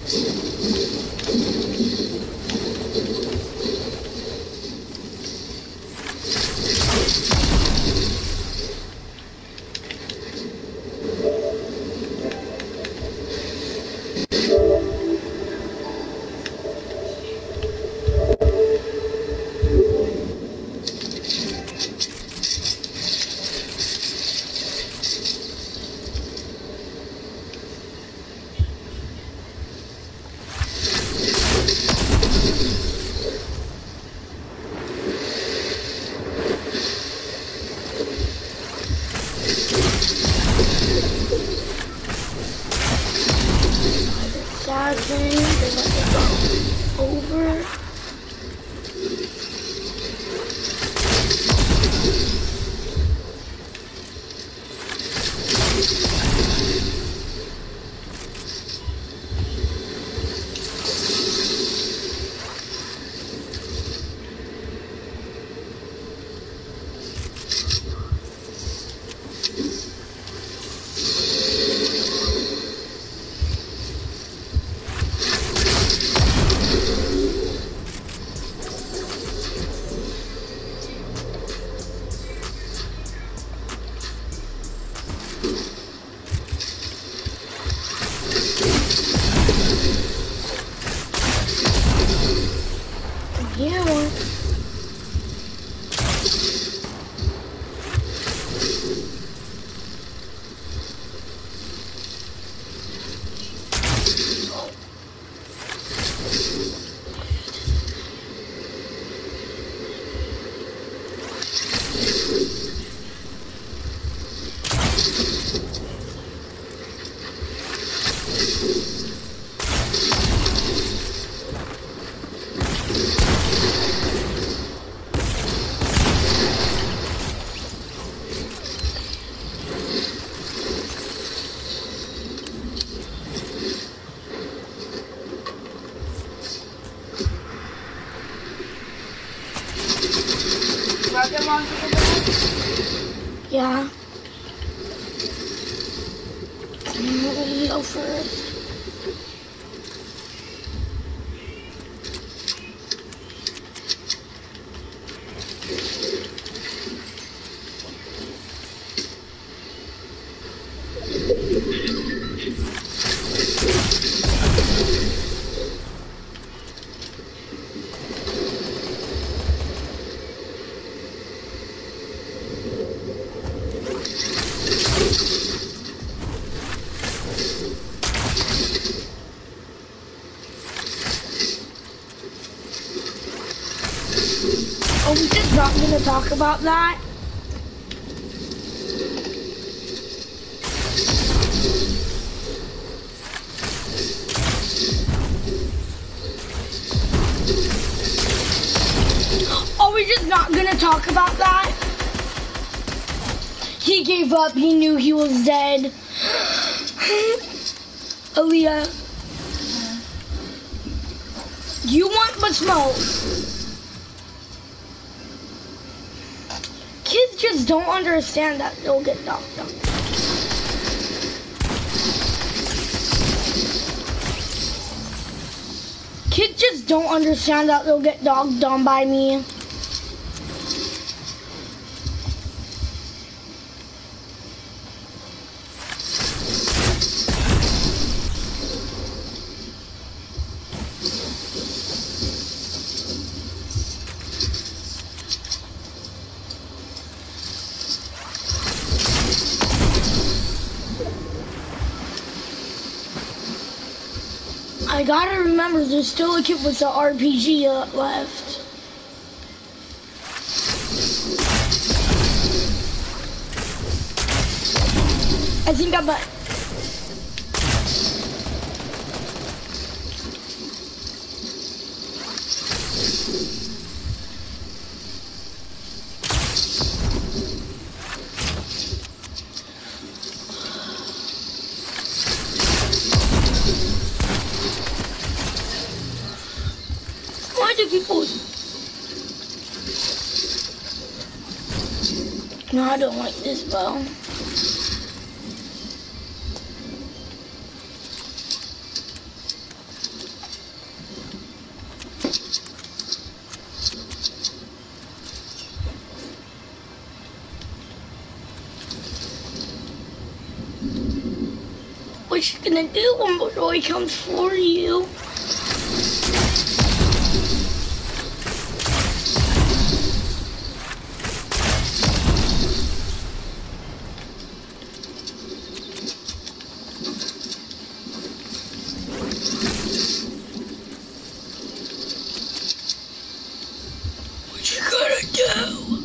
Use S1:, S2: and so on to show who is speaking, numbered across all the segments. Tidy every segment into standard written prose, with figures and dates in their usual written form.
S1: Yeah. Let me go first. Are we just not gonna talk about that? Are we just not gonna talk about that? He gave up, he knew he was dead. Aaliyah. You want but smoke. Kids just don't understand that they'll get knocked down. Kids just don't understand that they'll get dogged on by me. I gotta remember, there's still a kid with the RPG left. I think I might. Why do people? No, I don't like this bow. you gonna do when Roy comes for you? What you gonna do?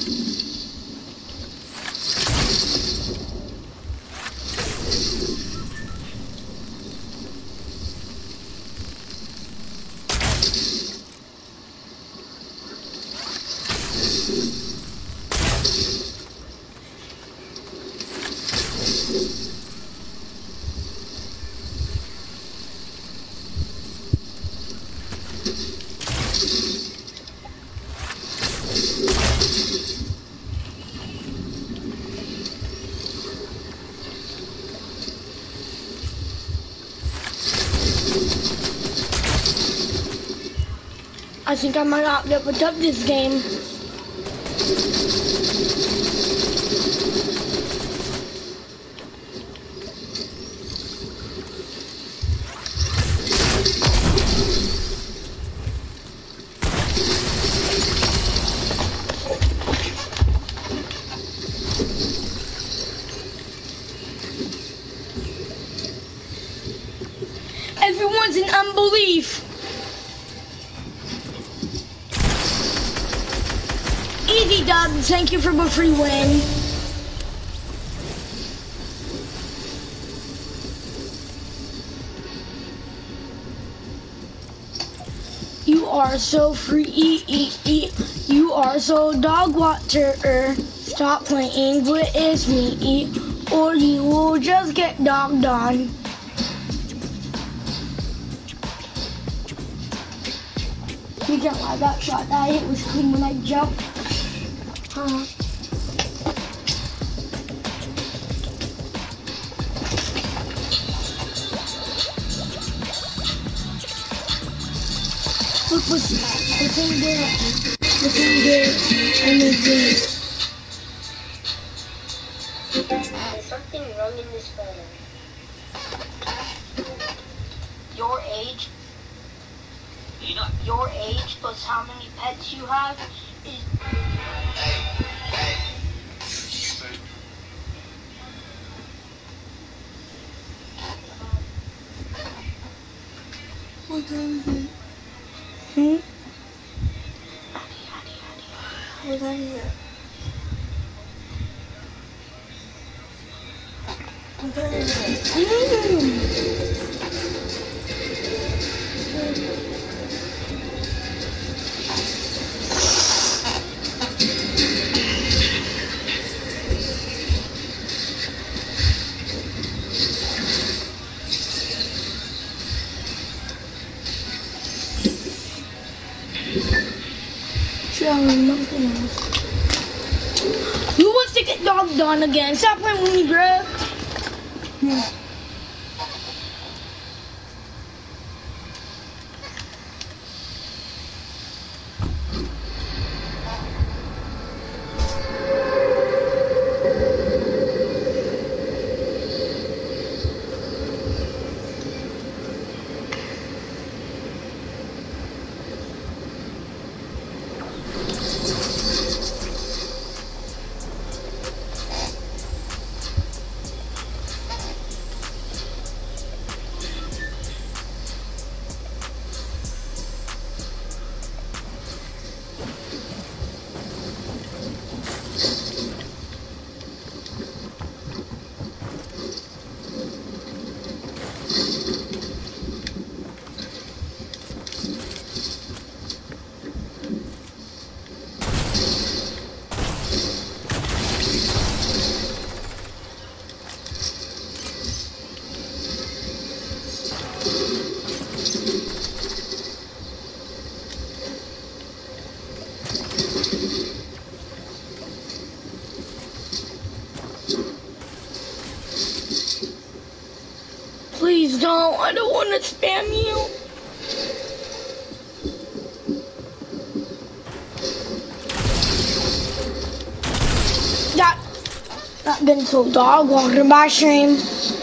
S1: I think I might not get up this game. Everyone's in unbelief. Easy dub, thank you for the free win. You are so free, you are so dog water. Stop playing with me, or you will just get dogged on. You can't lie, that shot that hit was clean when I jumped. Look what's that. What's in there? What's in there? And it's
S2: There's something wrong in this photo. Your age plus how many pets you have is...
S1: what time is it? Hmm? What time is it? What time is it? Nothing else. Who wants to get dogged on again? Stop playing with me, bro. Please don't. I don't want to spam you. That been so dog walking by stream.